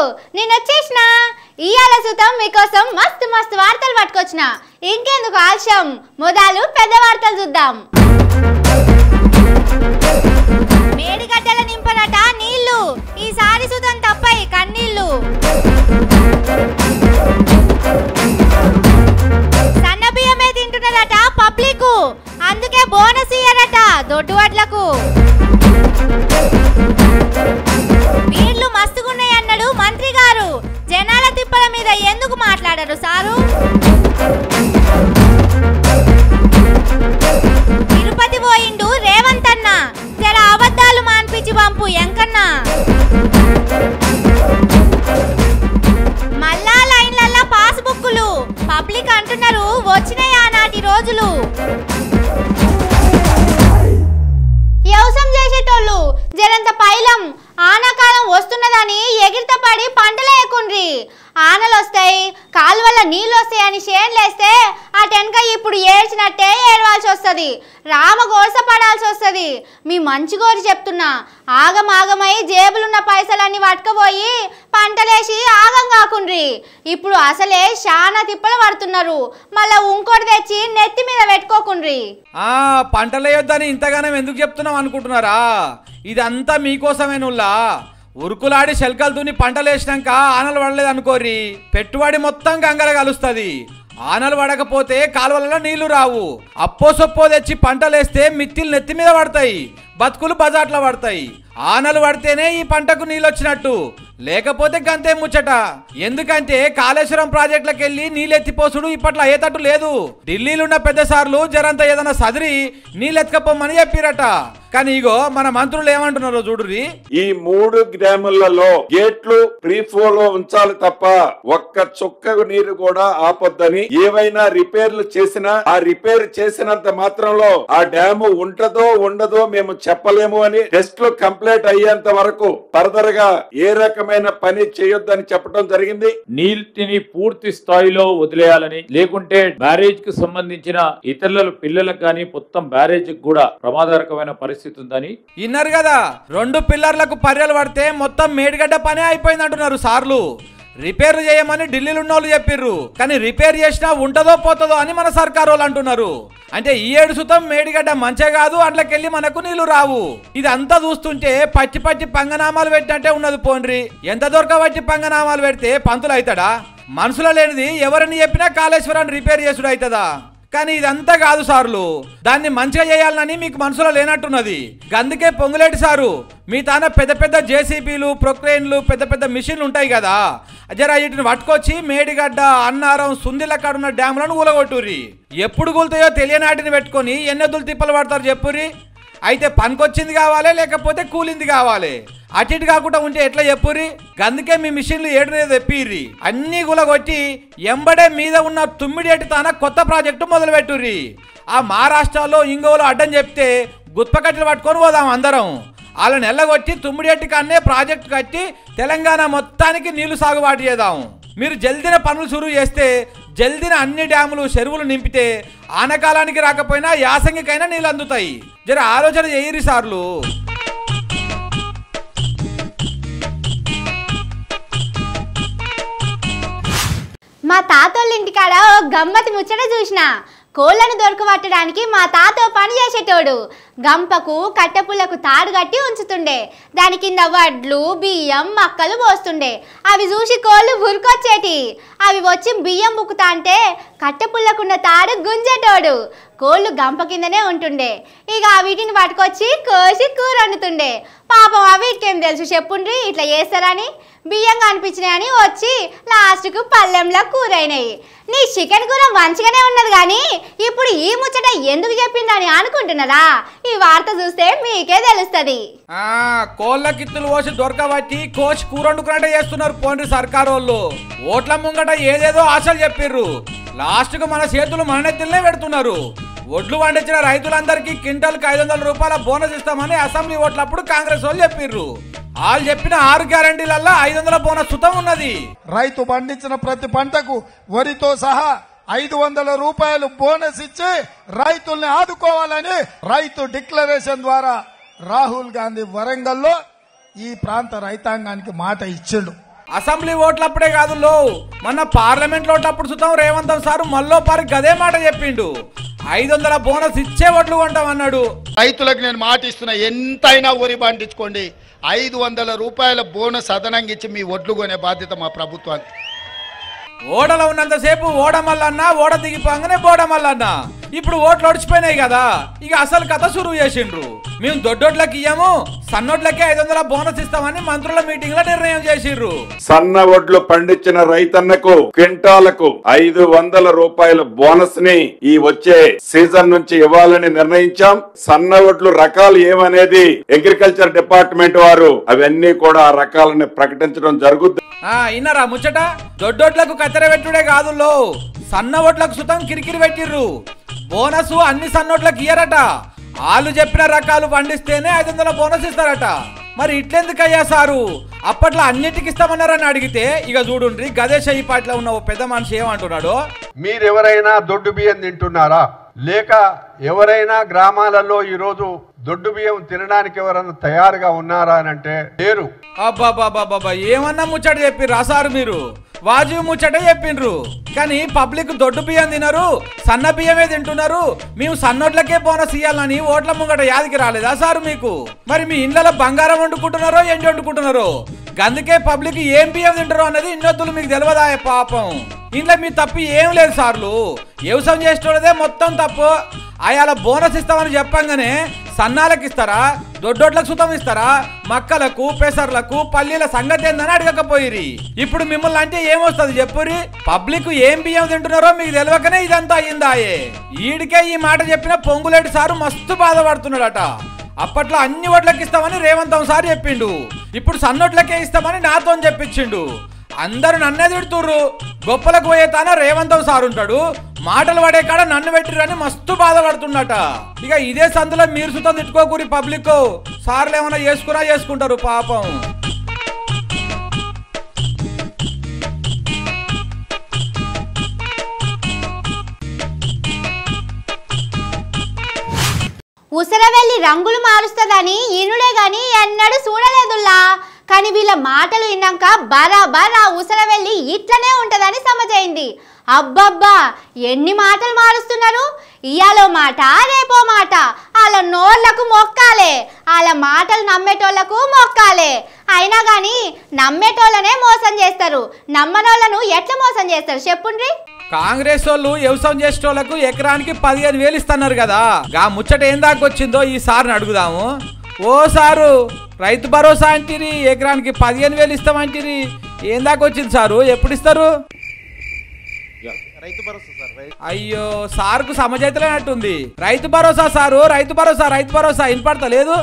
నేను వచ్చేసిన ఇయాల సుతం మీకోసం మస్తు మస్తు వార్తలు పట్టుకొచ్చిన. ఇంకెందుకు ఆలస్యం, మొదలు పెద్ద వార్తలు చూద్దాం. మేడిగడ్డల నింపనట నీళ్లు, ఈసారి సుతం తప్పై కన్నీళ్లు. సన్నబియ్యమే తింటున్నారట పబ్లిక్, అందుకే బోనస్ ఇయ్యారట దొడ్డువడ్లకు. వీళ్ళు మస్తుగున్నాయి అన్నాడు మంత్రి గారు, జనాల తిప్పల మీద ఎందుకు మాట్లాడారు సారు? తిరుపతి పోయిండు రేవంత్ అన్న, జర అబద్ధాలు మాన్పించి పంపు ఎంకన్నా. మళ్ళా లైన్లల్లా పాస్బుక్లు, పబ్లిక్ అంటున్నారు వచ్చినాయి ఆనాటి రోజులు. వ్యవసాయం చేసేటోళ్ళు జరంత పైలం, ఆనాకాలం వస్తున్నదని ఎగిరితపడి పంటలు వేయకుండ్రి. ఆనలు వస్తాయి, కాలువల్ల నీళ్ళు వస్తాయని చేన్లేస్తే ఆ టెన్క ఇప్పుడు ఏడ్చినట్టే ఏడవాల్సి వస్తుంది, రామ గోస పడాల్సి వస్తుంది. మీ మంచి గోరి చెప్తున్నా, ఆగమాగమై జేబులున్న పైసలన్నీ పట్టుకుపోయి పంటలేసి ఆగం కాకుండ్రి. ఇప్పుడు అసలే చాలా తిప్పలు పడుతున్నారు, మళ్ళా ఇంకోటి తెచ్చి నెత్తి మీద పెట్టుకోకుండ్రి. పంటలేయొద్దని ఇంతగానం ఎందుకు చెప్తున్నాం అనుకుంటున్నారా? ఇదంతా మీకోసమేనుల్లా. ఉరుకులాడి శల్కలతోని పంటలేసినాక ఆనలు పడలేదు అనుకోరి, పెట్టుబడి మొత్తం గంగల కలుస్తుంది. ఆనలు పడకపోతే కాలువలలో నీళ్లు రావు. అప్పో సొప్పో తెచ్చి పంటలేస్తే మిత్తిలు నెత్తి మీద పడతాయి, బతుకులు బజాట్ల పడతాయి. ఆనలు పడితేనే ఈ పంటకు నీళ్ళు వచ్చినట్టు, లేకపోతే గంతే ముచ్చట. ఎందుకంటే కాళేశ్వరం ప్రాజెక్టులకు వెళ్ళి నీళ్ళెత్తిపోసుడు ఇప్పట్లో అయ్యేటట్టు లేదు. ఢిల్లీలున్న పెద్ద సార్లు జరంత ఏదైనా సదిరి నీళ్ళెత్తుకపోమని చెప్పిరట. కానీ ఇగో మన మంత్రులు ఏమంటున్నారో చూడుర్రి. ఈ 3 గ్రాములలో గేట్లు ఫ్రీ ఫ్లో లో ఉంచాలి తప్ప ఒక్క చుక్క నీరు కూడా ఆపొద్దని, ఏవైనా రిపేర్లు చేసినా ఆ రిపేర్ చేసినంత మాత్రంలో ఆ డ్యాము ఉంటదో ఉండదో మేము చెప్పలేము అని, టెస్ట్లు కంప్లీట్ అయ్యేంత వరకు ఫర్దర్ గా ఏ రకమైన పని చేయొద్దని చెప్పడం జరిగింది. నీటిని పూర్తి స్థాయిలో వదిలేయాలని, లేకుంటే బ్యారేజ్ కు సంబంధించిన ఇతరుల పిల్లలకు కానీ మొత్తం బ్యారేజ్ కూడా ప్రమాదకరమైన పరిస్థితి ఉందని ఇన్నారు కదా. 2 పిల్లర్లకు పర్యలు పడితే మొత్తం మేడిగడ్డ పనే అయిపోయింది అంటున్నారు సార్లు. రిపేర్ చేయమని ఢిల్లీలో ఉన్నోళ్ళు చెప్పిర్రు, కానీ రిపేర్ చేసినా ఉంటదో పోతుందో అని మన సర్కారు వాళ్ళు అంటున్నారు. అంటే ఈ 7 సుతం మేడిగడ్డ మంచే కాదు, అట్లకెళ్ళి మనకు నీళ్లు రావు. ఇదంతా చూస్తుంటే పచ్చి పచ్చి పంగనామాలు పెట్టినట్టే ఉన్నది. పోండ్రి, ఎంత దొరకబట్టి పంగనామాలు పెడితే పంతులు అవుతాడా? మనసులో లేనిది ఎవరిని చెప్పినా కాళేశ్వరాన్ని రిపేర్ చేసుడు అవుతుందా? కానీ ఇదంతా కాదు సార్లు, దాన్ని మంచిగా చేయాలని మీకు మనసులో లేనట్టున్నది. అందుకే పొంగులేటి సారు మీ తాన పెద్ద పెద్ద జేసీబీలు, ప్రొక్రెయిన్లు, పెద్ద పెద్ద మిషన్లు ఉంటాయి కదా, జరా వీటిని పట్టుకొచ్చి మేడిగడ్డ, అన్నారం, సుందిల కాడున్న డ్యాములను ఊలగొట్టుర్రి. ఎప్పుడు కూలుతాయో తెలియనాటిని పెట్టుకొని ఎన్నెద్దులు తిప్పలు పడతారు చెప్పుర్రి. అయితే పనికొచ్చింది కావాలి, లేకపోతే కూలింది కావాలి. అటు ఇటు కాకుండా ఉంటే ఎట్లా చెప్పుర్రి? అందుకే మీ మిషన్లు ఏడు తెప్పిర్రి, అన్ని గులగొట్టి ఎంబడే మీద ఉన్న తుమ్మిడేటి తాన కొత్త ప్రాజెక్టు మొదలు పెట్టుర్రి. ఆ మహారాష్ట్రలో ఇంగోలో అడ్డం చెప్తే గుత్పకట్టలు పట్టుకొని పోదాం అందరం. వాళ్ళ నెల్లగొట్టి తుమ్మిడేటి కన్నే ప్రాజెక్టు కట్టి తెలంగాణ మొత్తానికి నీళ్లు సాగుబాటు చేద్దాం. మీరు జల్దిన పనులు సురువు చేస్తే, జల్దిన అన్ని డ్యాములు, చెరువులు నింపితే ఆనకాలానికి రాకపోయినా యాసంగికైనా నీళ్ళు అందుతాయి. జర ఆలోచన చేయరి సార్లు. మా తాతోళ్ళ ఇంటికాడ ఓ గమ్మతి ముచ్చట చూసిన. కోళ్లను దొరకబట్టడానికి మా తాత పని చేసేటోడు. గంపకు కట్టెపుల్లకు తాడు కట్టి ఉంచుతుండే, దాని కింద వడ్లు, బియ్యం, మక్కలు పోస్తుండే. అవి చూసి కోళ్ళు ఉరికొచ్చేటి. అవి వచ్చి బియ్యం బుక్కుతా అంటే కట్టెపుల్లకున్న తాడు గుంజేటోడు. కోళ్ళు గంప కిందనే ఉంటుండే. ఇక వీటిని పట్టుకొచ్చి కోసి కూర వండుతుండే. పాపం వీటికేం తెలుసు చెప్పుండ్రి ఇట్లా చేస్తారని. బియ్యం కనిపించినాయని వచ్చి లాస్ట్కు పల్లెంలో కూర అయినాయి. నీ చికెన్ కూర మంచిగానే ఉన్నది, కానీ ఇప్పుడు ఈ ముచ్చట ఎందుకు చెప్పిందని అనుకుంటున్నారా? ఈ వార్త చూస్తే మీకే తెలుస్తుంది. కోళ్ళ కిత్తులు పోసి దొరకబట్టి కోసి కూర వండుకున్నట్టే చేస్తున్నారు పోండి సర్కారు వాళ్ళు. ఓట్ల ముంగట ఏదేదో ఆశలు చెప్పిర్రు, లాస్ట్ కు మన చేతులు మన నెత్తిలనే పెడుతున్నారు. ఒడ్లు పండించిన రైతులందరికీ క్వింటాల్కి 500 రూపాయల బోనస్ ఇస్తామని అసెంబ్లీ ఓట్లప్పుడు కాంగ్రెస్ వాళ్ళు చెప్పిర్రు. వాళ్ళు చెప్పిన 6 గ్యారంటీలల్లో 500 బోనస్ సుతం ఉన్నది. రైతు పండించిన ప్రతి పంటకు వరితో సహా 500 రూపాయలు బోనస్ ఇచ్చి రైతుల్ని ఆదుకోవాలని రైతు డిక్లరేషన్ ద్వారా రాహుల్ గాంధీ వరంగల్లో ఈ ప్రాంత రైతాంగానికి మాట ఇచ్చిండు. అసెంబ్లీ ఓట్లప్పుడే కాదు లో మొన్న పార్లమెంట్ ఓట్లప్పుడు చూద్దాం రేవంత్ సార్ మల్లోపారి గదే మాట చెప్పిండు 500 బోనస్ ఇచ్చే ఓట్లు కొంటాం అన్నాడు. రైతులకు నేను మాట ఇస్తున్నా, ఎంతైనా వరి పండించుకోండి, 500 రూపాయల బోనస్ అదనంగా ఇచ్చి మీ ఒడ్లు కొనే బాధ్యత మా ప్రభుత్వానికి. ఓడలో ఉన్నంతసేపు ఓడమల్లన్నా, ఓడ దిగిపోగానే బోడమల్లన్నా. ఇప్పుడు ఓట్లు ఒడిచిపోయినాయి కదా, ఇక అసలు కథ సురువు చేసిండ్రు. మేము దొడ్డోట్లకి ఇయ్యము, సన్నోట్లకే 500 బోనస్ ఇస్తామని మంత్రుల మీటింగ్ లో నిర్ణయం చేసిండ్రు. సన్న ఒడ్లు పండించిన రైతన్నకు క్వింటాలకు 500 రూపాయల బోనస్ ని ఈ వచ్చే సీజన్ నుంచి ఇవ్వాలని నిర్ణయించాం. సన్న ఒడ్లు రకాలు ఏమనేది అగ్రికల్చర్ డిపార్ట్మెంట్ వారు అవన్నీ కూడా ఆ రకాలని ప్రకటించడం జరుగుతుంది. ఇన్నరా ముచ్చట, దొడ్డోట్లకు కత్తెర పెట్టుడే కాదుల్లో సన్న ఓట్లకు సుతం కిరికిరి పెట్టిర్రు. బోనస్ అన్ని సన్నోట్లకు ఇయ్యరట, వాళ్ళు చెప్పిన రకాలు పండిస్తేనే 500 బోనస్ ఇస్తారట. మరి ఇట్లెందుకయ్యా సారు, అప్పట్లో అన్నిటికి ఇస్తామన్నారని అడిగితే ఇక చూడుండ్రి గదేశ ఈ పాటలో ఉన్న పెద్ద మనిషి ఏమంటున్నాడు. మీరెవరైనా దొడ్డు బియ్యం తింటున్నారా, లేక ఎవరైనా గ్రామాలలో ఈరోజు దొడ్డు బియ్యం తినడానికి ఎవరైనా తయారుగా ఉన్నారా అని అంటే లేరు. అబ్బాబాబాబా ఏమన్నా ముచ్చట చెప్పిర్రు సారు, మీరు వాజు ముచ్చట చెప్పిండ్రు. కానీ పబ్లిక్ దొడ్డు బియ్యం తినరు, సన్న బియ్యమే తింటున్నారు. మేము సన్నోట్లకే బోనస్ ఇయ్యాలని ఓట్ల ముంగట యాదికి రాలేదా సారు మీకు? మరి మీ ఇండ్లలో బంగారం వండుకుంటున్నారో ఎండి వండుకుంటున్నారో, అందుకే పబ్లిక్ ఏం బియ్యం తింటారో అన్నది ఇన్నొద్దులు మీకు తెలియదా పాపం. ఇంట్లో మీ తప్పు ఏం లేదు సార్లు, వ్యవసాయం చేసేటోళ్ళదే మొత్తం తప్పు. అయాల బోనస్ ఇస్తామని చెప్పంగానే సన్నాలకు ఇస్తారా, దొడ్డోట్లకు సుతం ఇస్తారా, మక్కలకు పెసర్లకు పల్లీల సంగతి ఏందని అడగకపోయిరి. ఇప్పుడు మిమ్మల్ని అంటే ఏమొస్తుంది చెప్పురి? పబ్లిక్ ఏం బియ్యం తింటున్నారో మీకు తెలియకనే ఇదంతా అయ్యిందాయే. ఈడికే ఈ మాట చెప్పిన పొంగులేటి సారు మస్తు బాధపడుతున్నాడట. అప్పట్లో అన్ని ఓట్లకి ఇస్తామని రేవంత్ సార్ చెప్పిండు, ఇప్పుడు సన్నోట్లకే ఇస్తామని నాతో చెప్పించిండు. అందరూ నన్నే తిడుతుర్రు. గొప్పలకు పోయే తాన రేవంత్ సార్ ఉంటాడు, మాటలు పడే కాడ నన్ను పెట్టిరని మస్తు బాధపడుతున్నట. ఇక ఇదే సందులో మీరు సుతం తిట్టుకోకూరి పబ్లిక్, సార్లు ఏమైనా చేసుకుంటారు పాపం. ఉసరవెల్లి రంగులు మారుస్తుందని ఈనుడే గాని ఎన్నడూ చూడలేదుల్లా. కానీ వీళ్ళ మాటలు విన్నాక బరాబర్ ఆ ఉసరవెల్లి ఇట్లనే ఉంటదని సమజైంది. అబ్బబ్బా ఎన్ని మాటలు మారుస్తున్నారు, ఇయాలో మాట రేపో మాట. వాళ్ళ నోళ్లకు మొక్కాలే, వాళ్ళ మాటలు నమ్మేటోళ్లకు మొక్కాలే. అయినా కానీ నమ్మేటోళ్ళనే మోసం చేస్తారు, నమ్మనోళ్లను ఎట్లా మోసం చేస్తారు చెప్పుండ్రి. కాంగ్రెస్ వాళ్ళు వ్యవసాయం చేసేటోళ్లకు ఎకరానికి 15,000 ఇస్తున్నారు కదా, గా ముచ్చట ఏం దాకొచ్చిందో ఈ సార్ని అడుగుదాము. ఓ సారు, రైతు భరోసా అంటిరి, ఎకరానికి 15,000 ఇస్తామంటిరి, ఏం దాకొచ్చింది సారు, ఎప్పుడు ఇస్తారు? అయ్యో సార్కు సమజైతలేనట్టుంది. రైతు భరోసా సారు, రైతు భరోసా వినపడతా లేదు,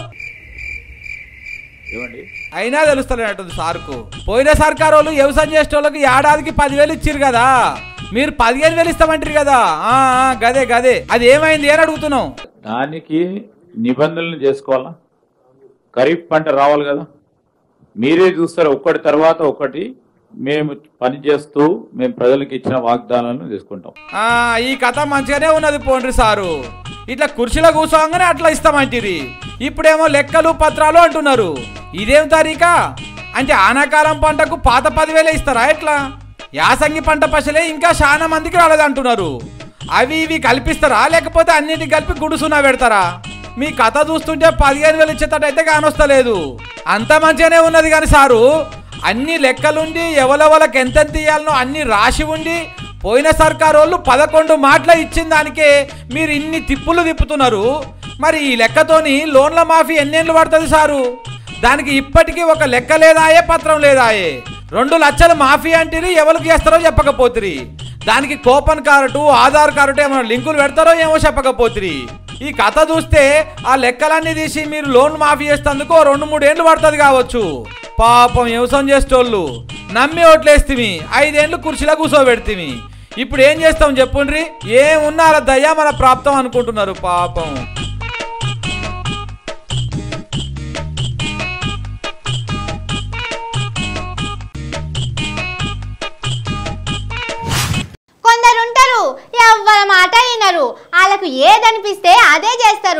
అయినా తెలుస్తలేనట్టుంది సార్కు. పోయిన సర్కారు వాళ్ళు వ్యవసాయం చేసేటోళ్ళకి ఏడాదికి 10,000 ఇచ్చిరు కదా, మీరు 15,000 ఇస్తామంటారు కదా. గదే అది ఏమైంది అని అడుగుతున్నాం. దానికి నిబంధనలు చేసుకోవాలా, ఖరీఫ్ పంట రావాలి కదా. మీరే చూస్తారు ఒక్కటి తర్వాత ఒకటి మేము పని చేస్తూ మేము ప్రజలకు ఇచ్చిన వాగ్దానాలను తీసుకుంటాం. ఈ కథ మంచిగానే ఉన్నది పోండ్రి సారు, ఇట్లా కుర్చీలో కూర్చోగానే అట్లా ఇస్తామంటిరి, ఇప్పుడేమో లెక్కలు పత్రాలు అంటున్నారు. ఇదేం తారీఖా అంటే ఆనాకాలం పంటకు పాత 10,000 ఇస్తారా ఎట్లా? యాసంగి పంట పశలే ఇంకా చాలా మందికి రాలేదంటున్నారు. అవి ఇవి కల్పిస్తారా లేకపోతే అన్నిటికి కలిపి గుడుసునా పెడతారా? మీ కథ చూస్తుంటే 15,000 ఇచ్చేటట్టయితే కానొస్తలేదు. అంత మంచిగానే ఉన్నది కానీ సారు, అన్ని లెక్కలుండి ఎవరెవరికి ఎంతెంత ఇయ్యాలనో అన్ని రాసి ఉండి పోయిన సర్కారు వాళ్ళు 11 మాటలు ఇచ్చిన దానికే మీరు ఇన్ని తిప్పులు తిప్పుతున్నారు. మరి ఈ లెక్కతోని లోన్ల మాఫీ ఎన్నేళ్ళు పడుతుంది సారు? దానికి ఇప్పటికీ ఒక లెక్క లేదాయే, పత్రం లేదాయే. 2 లక్షలు మాఫీ అంటిరి, ఎవరికి చేస్తారో చెప్పకపోతురి. దానికి కూపన్ కార్డు ఆధార్ కార్డు ఏమైనా లింకులు పెడతారో ఏమో చెప్పకపోతురి. ఈ కథ చూస్తే ఆ లెక్కలన్నీ తీసి మీరు లోన్ మాఫీ చేసేందుకు 2-3 ఏళ్ళు పడుతుంది కావచ్చు. పాపం వ్యవసాయం చేసేటోళ్ళు నమ్మి ఓట్లేస్తిమి, 5 ఏళ్ళు కుర్చీలో కూర్చోబెడితిమి. ఇప్పుడు ఏం చేస్తాం చెప్పుండ్రి? ఏమున్నా అలా దయ్యా మన ప్రాప్తం అనుకుంటున్నారు పాపం. కొందరుంటారు ఎవ్వరి మాట వినరు, వాళ్ళకు ఏదనిపిస్తే అదే చేస్తారు.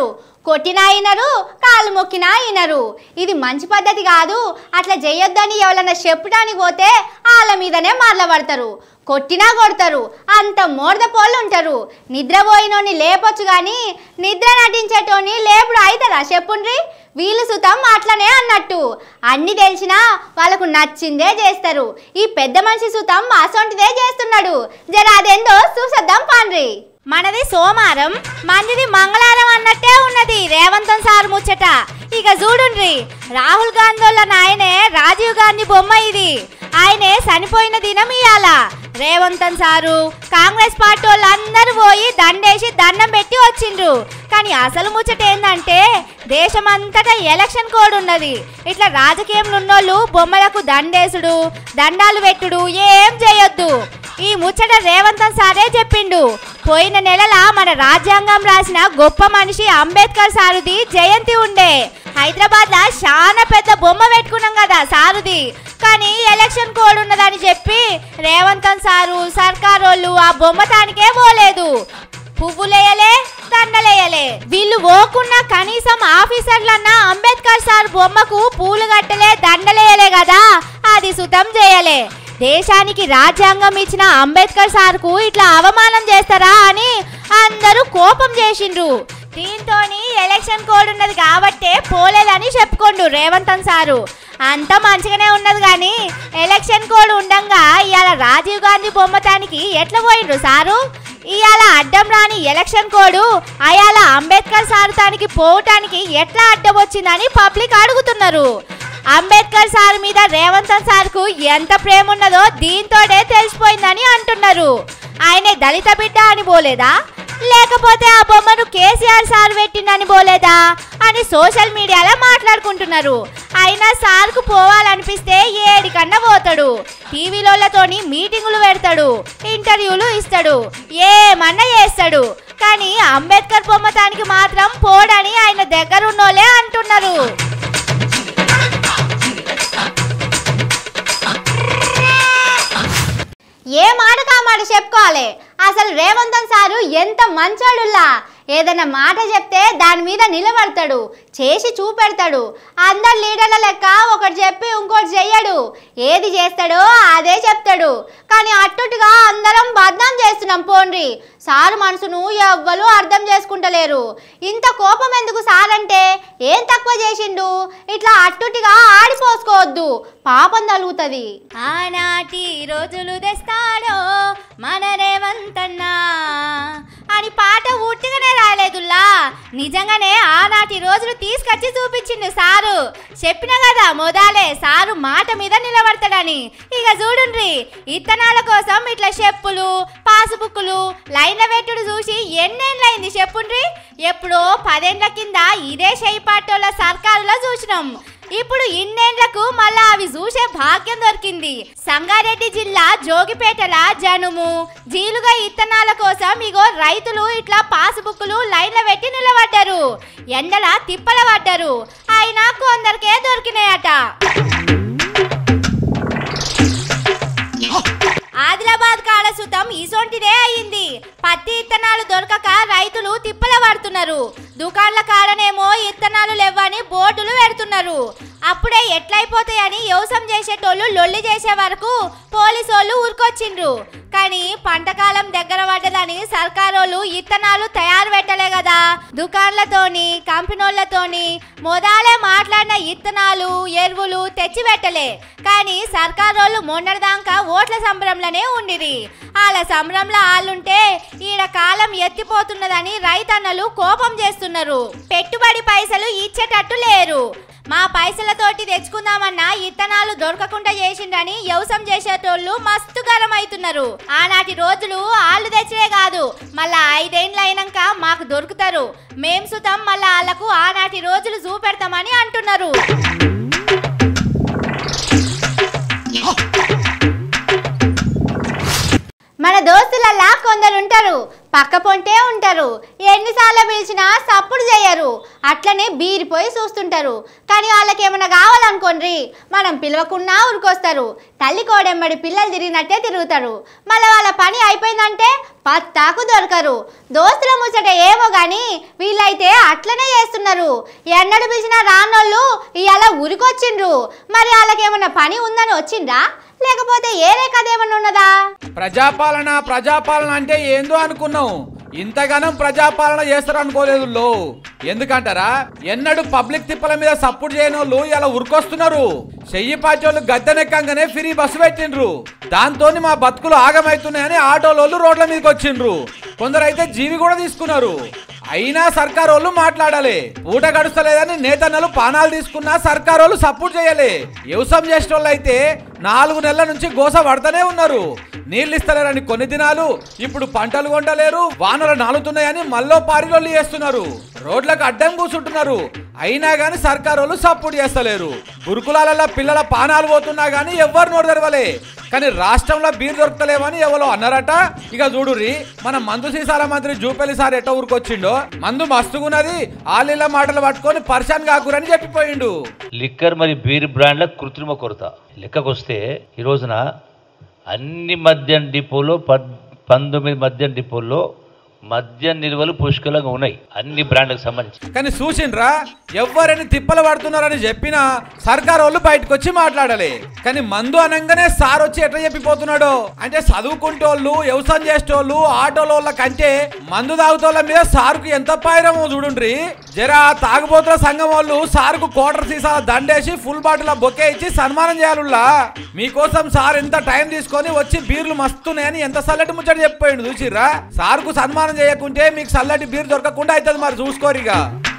కొట్టినా అయినరు, కాలు మొక్కినా అయినరు. ఇది మంచి పద్ధతి కాదు. అట్లా చేయొద్దని ఎవరన్నా చెప్పడానికి పోతే వాళ్ళ మీదనే మరలబడతారు, కొట్టినా కొడతారు. అంత మోర్దపోళ్ళు ఉంటారు. నిద్రపోయినోని లేపొచ్చు కానీ నిద్ర నటించేటోని లేపుడు అవుతుందా చెప్పుండ్రి? వీళ్ళు సుతం అట్లనే అన్నట్టు. అన్ని తెలిసినా వాళ్ళకు నచ్చిందే చేస్తారు. ఈ పెద్ద మనిషి సుతం అసొంటిదే చేస్తున్నాడు. జర అదేందో చూసొద్దాం పాండ్రి. మనది సోమవారం, మందిది మంగళవారం అన్నట్టే ఉన్నది రేవంతన్ సార్ ముచ్చట. ఇక చూడుండ్రి, రాహుల్ గాంధీ వాళ్ళ నాయనే రాజీవ్ గాంధీ బొమ్మ ఇది. ఆయనే చనిపోయిన దినం ఇయాల. రేవంతన్ సారు కాంగ్రెస్ పార్టీ వాళ్ళందరూ పోయి దండేసి దండం పెట్టి వచ్చిండ్రు. కానీ అసలు ముచ్చట ఏందంటే దేశమంతటా ఎలక్షన్ కోడ్ ఉన్నది. ఇట్లా రాజకీయంలో ఉన్నోళ్ళు బొమ్మలకు దండేసుడు, దండాలు పెట్టుడు ఏం చేయొద్దు. ఈ ముచ్చట రేవంతన్ సారే చెప్పిండు. పోయిన నెలల మన రాజ్యాంగం రాసిన గొప్ప మనిషి అంబేద్కర్ సారుది జయంతి ఉండే. హైదరాబాద్ లా చాలా పెద్ద బొమ్మ పెట్టుకున్నాం కదా సారుది. కానీ ఎలక్షన్ కోడ్ ఉన్నదని చెప్పి రేవంతన్ సారు సర్కారోళ్ళు ఆ బొమ్మ తానికే పోలేదు. పువ్వులేయలే, దండలేయలే. వీళ్ళు పోకున్నా కనీసం ఆఫీసర్లన్నా అంబేద్కర్ సార్ బొమ్మకు పూలు కట్టలే, దండలేయలే కదా, అది సుతం చేయలే. దేశానికి రాజ్యాంగం ఇచ్చిన అంబేద్కర్ సార్కు ఇట్లా అవమానం చేస్తారా అని అందరూ కోపం చేసిండ్రు. దీంతో ఎలక్షన్ కోడ్ ఉన్నది కాబట్టే పోలేదని చెప్పుకోండు రేవంతన్ సారు. అంత మంచిగానే ఉన్నది కానీ ఎలక్షన్ కోడ్ ఉండంగా ఇవాళ రాజీవ్ గాంధీ బొమ్మతానికి ఎట్లా పోయిండ్రు సారు? ఇవాళ అడ్డం రాని ఎలక్షన్ కోడ్ అయాల అంబేద్కర్ సారు తానికి పోవటానికి ఎట్లా అడ్డం వచ్చిందని పబ్లిక్ అడుగుతున్నారు. అంబేద్కర్ సార్ మీద రేవంతన్ సార్కు ఎంత ప్రేమ ఉన్నదో దీంతోనే తెలిసిపోయిందని అంటున్నారు. ఆయనే దళిత బిడ్డ అని పోలేదా, లేకపోతే ఆ బొమ్మను కేసీఆర్ సార్ పెట్టిందని పోలేదా అని సోషల్ మీడియాలో మాట్లాడుకుంటున్నారు. అయినా సార్కు పోవాలనిపిస్తే ఏడికన్నా పోతాడు. టీవీలతోని మీటింగులు పెడతాడు, ఇంటర్వ్యూలు ఇస్తాడు, ఏమన్నా చేస్తాడు. కానీ అంబేద్కర్ బొమ్మతానికి మాత్రం పోడని ఆయన దగ్గరున్నోలే అంటున్నారు. ఏ మాట కామాట చెప్పుకోవాలి. అసలు రేవంతన్ సారు ఎంత మంచోడుల్లా. ఏదైనా మాట చెప్తే దాని మీద నిలబడతాడు, చేసి చూపెడతాడు. అందరు లీడర్ల లెక్క ఒకటి చెప్పి ఇంకోటి చెయ్యడు. ఏది చేస్తాడో అదే చెప్తాడు. కానీ అట్టుగా అందరం బద్నాం చేస్తున్నాం పోండ్రి. సారు మనసును ఎవ్వరూ అర్థం చేసుకుంటలేరు. ఇంత కోపం ఎందుకు సార్ అంటే? ఏం తక్కువ చేసిండు? ఇట్లా అట్టుగా ఆడిపోసుకోవద్దు, పాపం తలుగుతుంది. ఆనాటి రోజులు తెస్తాడో మన రేవంతన్నా అని పాట ఉట్టిగానే రాలేదుల్లా. నిజంగానే ఆనాటి రోజులు తీసుకొచ్చి చూపించిండు సారు. చెప్పిన కదా మొదలే సారు మాట మీద నిలబడతాడని. ఇక చూడుండ్రి, ఇత్తనాల కోసం ఇట్లా చెప్పులు, పాసుబుక్కులు లైన్ల పెట్టుడు చూసి ఎన్నేళ్ళైంది చెప్పుండ్రి? ఎప్పుడో 10 ఏళ్ల కింద ఇదే షైపాటోళ్ళ సర్కారులో చూసినాం. ఇప్పుడు ఇన్నేళ్లకు మళ్ళా అవి చూసే భాగ్యం దొరికింది. సంగారెడ్డి జిల్లా జోగిపేటల జనుము జీలుగా ఇత్తనాల కోసం ఇగో రైతులు ఇట్లా పాసుబుక్కులు లైన్ల పెట్టి నిలబడ్డారు. ఎండల తిప్పల పడ్డారు. అయినా కొందరికే దొరికినాయట. ఆదిలాబాద్ కాడ సుతం ఇసొంటిదే అయింది. పత్తి ఇత్తనాలు దొరకక రైతులు తిప్పల పడుతున్నారు. దుకాణాల కాడనేమో ఇత్తనాలు లేవని బోర్డులు పెడుతున్నారు. అప్పుడే ఎట్లయిపోతాయని వ్యవసాయం చేసేటోళ్ళు లొల్లి చేసే వరకు పోలీసోళ్ళు ఊరుకొచ్చిండ్రు. కానీ పంటకాలం దగ్గర పడ్డదని సర్కారోళ్ళు ఇత్తనాలు తయారు పెట్టలే కదా. దుకాణాలతోని కంపెనీలతోని మొదలే మాట్లాడిన ఇత్తనాలు ఎరువులు తెచ్చి పెట్టలే. కానీ సర్కారోళ్ళు మొన్నటిదాకా ఓట్ల సంబరంలోనే ఉండిరి. వాళ్ళ సంబరంలో వాళ్ళుంటే ఈడ కాలం ఎత్తిపోతున్నదని రైతన్నలు కోపం చేస్తున్నారు. పెట్టుబడి పైసలు ఇచ్చేటట్టు లేరు. మా పైసలతోటి తెచ్చుకుందామన్నా ఇత్తనాలు దొరకకుండా చేసిండ్రని వ్యవసాయం చేసేటోళ్ళు మస్తు గరం అవుతున్నారు. ఆనాటి రోజులు వాళ్ళు తెచ్చడే కాదు, మళ్ళా 5 ఏళ్ళు అయినాక మాకు దొరుకుతారు, మేం సుతం మళ్ళా వాళ్ళకు ఆనాటి రోజులు చూపెడతామని అంటున్నారు. మన దోస్తులల్లా కొందరు ఉంటారు, పక్క పొంటే ఉంటారు. ఎన్నిసార్లు పిలిచినా సప్పుడు చేయరు. అట్లనే బీరిపోయి చూస్తుంటారు. కానీ వాళ్ళకి ఏమైనా కావాలనుకోండి మనం పిలవకున్నా ఊరికొస్తారు. తల్లి కోడెంబడి పిల్లలు తిరిగినట్టే తిరుగుతారు. మళ్ళీ వాళ్ళ పని అయిపోయిందంటే పత్తాకు దొరకరు. దోస్తుల ముచ్చట ఏమో కానీ వీళ్ళైతే అట్లనే చేస్తున్నారు. ఎన్నడు పిలిచినా రానోళ్ళు ఇవాళ ఊరికొచ్చిండ్రు. మరి వాళ్ళకి ఏమన్నా పని ఉందని వచ్చిండ్రా లేకపోతే ఏరే కథ ఏమన్నా ఉన్నదా? ప్రజాపాలన అంటే ఏందో అనుకున్నాం. ఇంతగానం ప్రజాపాలన చేస్తారు అనుకోలేదు. ఎందుకంటారా, ఎన్నడు పబ్లిక్ తిప్పల మీద సపోర్ట్ చేయని వాళ్ళు ఇలా ఉరికొస్తున్నారు. చెయ్యి పాచోళ్ళు గద్దెనెక్కంగానే ఫ్రీ బస్సు పెట్టిండ్రు. దాంతో మా బతుకులు ఆగమవుతున్నాయని ఆటోలోళ్ళు రోడ్ల మీదకి వచ్చిండ్రు. కొందరైతే జీవి కూడా తీసుకున్నారు. అయినా సర్కార్ వాళ్ళు మాట్లాడాలి. ఊట గడుస్తలేదని నేతన్నలు పానాలు తీసుకున్నా సర్కార్ వాళ్ళు సపోర్ట్ చేయలే. వ్యవసాయం చేసిన వాళ్ళు అయితే 4 నెలల నుంచి గోస పడతానే ఉన్నారు. నీళ్ళు ఇస్తలేరని కొన్ని దినాలు, ఇప్పుడు పంటలు కొంటలేరు, వానలు నాలుతున్నాయని మళ్ళీ పారిలోళ్ళు చేస్తున్నారు. రోడ్లకు అడ్డం కూర్చుంటున్నారు. అయినా గాని సర్కార్ వాళ్ళు సపోర్ట్ చేస్తలేరు. గురుకులాలలో పిల్లల పానాలు పోతున్నా గానీ ఎవ్వరు నోరు తెరవలే. కానీ రాష్ట్రంలో బీర్ దొరకలేమని ఎవరో అన్నారట. ఇక చూడుర్రి, మన మందు సీసాల మంత్రి జూపల్లి సార్ ఎట్ట ఊరుకొచ్చిండో. మందు మస్తుగున్నది, ఆలీల మాటలు పట్టుకొని పరిశాన్ కాకురని చెప్పిపోయిండు. లిక్కర్ మరి బీర్ బ్రాండ్ల కృత్రిమ కొరత లెక్కకొస్తే ఈ రోజున అన్ని మద్యం డిపోలో 19 మద్యం డిపోల్లో మద్యం నిల్వలు పుష్కలంగా ఉన్నాయి అన్ని బ్రాండ్లకు సంబంధించి. కానీ చూసిండ్రా, ఎవరైనా తిప్పలు పడుతున్నారని చెప్పినా సర్కార్ వాళ్ళు బయటకు వచ్చి మాట్లాడాలి. కానీ మందు అనగానే సార్ వచ్చి ఎట్లా చెప్పిపోతున్నాడో. అంటే చదువుకుంటోళ్ళు, వ్యవసాయం చేసేటోళ్ళు, ఆటోల కంటే మందు తాగుతోళ్ళ మీద సార్కు ఎంత పాయిరమో చూడుండ్రి. జరా తాగుబోతుల సంఘం వాళ్ళు సార్కు క్వార్టర్ సీసాల దండేసి ఫుల్ బాటిల్ బొకే ఇచ్చి సన్మానం చేయాలుల్లా. మీకోసం సార్ ఎంత టైం తీసుకొని వచ్చి బీర్లు మస్తున్నాయని ఎంత సల్లటి ముచ్చట చెప్పిపోయిండు. చూసిర్రా, సార్కు సన్మానం చేయకుంటే మీకు చల్లటి బీర్ దొరకకుండా అవుతుంది. మరి చూసుకోరిగా.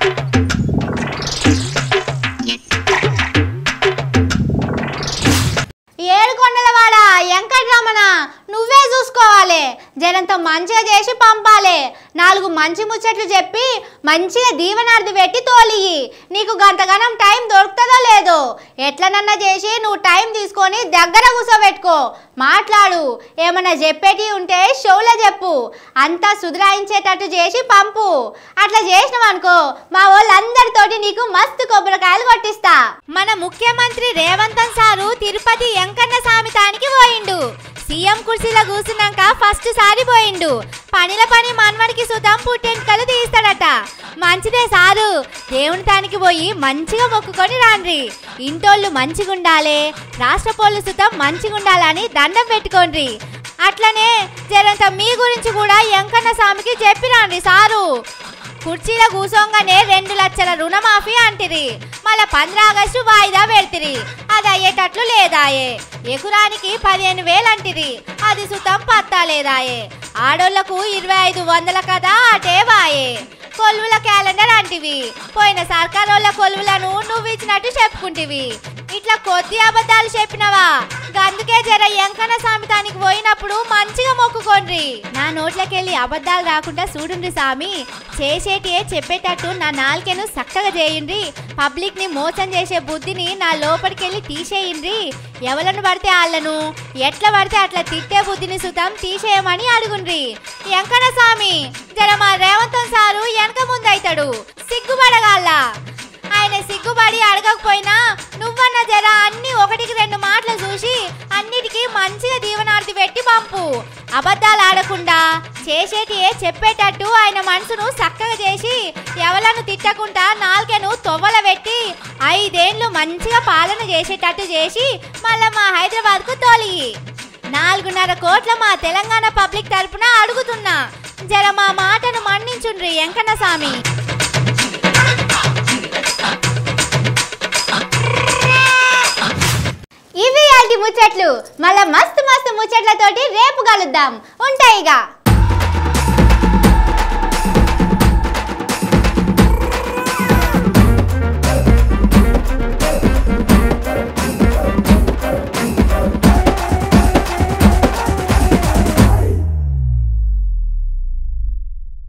ఏడుకొండలవాడ వెంకటరమణ, నువ్వే చూసుకోవాలి. జనంతో మంచిగా చేసి పంపాలి. 4 మంచి ముచ్చట్లు చెప్పి మంచిగా దీవెనార్థి పెట్టి తోలియి. నీకు గంటగనం టైం దొరుకుతుందో లేదో. ఎట్లనన్నా చేసి నువ్వు టైం తీసుకొని దగ్గర కూర్చోబెట్టుకో. మాట్లాడు. ఏమన్నా చెప్పేటి ఉంటే షోలో చెప్పు. అంతా సుధరాయించేటట్టు చేసి పంపు. అట్లా చేసినావనుకో మా వాళ్ళందరితోటి నీకు మస్తు కొబ్బరికాయలు కొట్టిస్తా. మన ముఖ్యమంత్రి రేవంత్ సారు తిరుపతి వెంకన్న సామితానికి పోయిండు. సీఎం కుర్చీలో కూర్చున్నాక ఫస్ట్ సారి పోయిండు. పనిల పని మనవడికి సుతం పుట్టెంటుకలు తీస్తాడట. మంచిదే సారు, దేవుని తానికి పోయి మంచిగా మొక్కుకొని రాండ్రి. ఇంటోళ్ళు మంచిగుండాలే, రాష్ట్ర పోళ్ళు సుతం మంచిగుండాలని దండం పెట్టుకోండి. అట్లనే జరంత మీ గురించి కూడా వెంకన్న స్వామికి చెప్పిరాండ్రి సారు. కుర్చీలో కూసోంగానే 2 లక్షల రుణమాఫీ అంటిరి. మళ్ళా 15 ఆగస్టు వాయిదా పెడతిరి. అది అయ్యేటట్లు లేదాయే. ఎకురానికి 15,000 అంటిరి. అది సుతం పత్తా లేదాయే. ఆడోళ్లకు 2,500 కదా అటే వాయే. కొలువుల క్యాలెండర్ అంటివి. పోయిన సర్కారోళ్ళ కొలువులను నువ్వు ఇచ్చినట్టు చెప్పుకుంటివి. ఇట్లా కొద్ది అబద్ధాలు చెప్పినవా? అందుకే జర వెంకన్న సామితానికి పోయినప్పుడు మంచిగా మొక్కుకోండ్రి. నా నోట్లకెళ్ళి అబద్ధాలు రాకుండా చూడుండ్రి సామి. చేసేటియే చెప్పేటట్టు నా నాలుకెను చక్కగా చేయండి. పబ్లిక్ ని మోసం చేసే బుద్ధిని నా లోపలికెళ్ళి తీసేయండి. ఎవలను పడితే వాళ్ళను, ఎట్లా పడితే అట్లా తిట్టే బుద్ధిని సుతం తీసేయమని అడుగుండ్రి. వెంకన్న స్వామి జర మా రేవంత్ సారు వెనక ముందైతాడు, సిగ్గుపడగాల. ఆయన సిగ్గుపడి అడగకపోయినా నువ్వన్న జర అన్ని 1-2 మాటలు చూసి అన్నిటికీ మంచిగా దీవెనార్థి పెట్టి పంపు. అబద్ధాలు ఆడకుండా చేసేటియే చెప్పేటట్టు ఆయన మనసును చక్కగా చేసి ఎవలను తిట్టకుండా నాలుకెను తొవ్వల పెట్టి 5 ఏళ్ళు మంచిగా పాలన చేసేటట్టు చేసి మళ్ళా మా హైదరాబాద్కు తోలి. 4.5 కోట్ల మా తెలంగాణ పబ్లిక్ తరపున అడుగుతున్నా. జర మా మాటను మన్నించుండ్రి వెంకన్న స్వామి. ఇవి ముచ్చట్లు. మళ్ళా మస్తు మస్తు ముచ్చట్లతోటి రేపు కలుద్దాం. ఉంటాయిగా.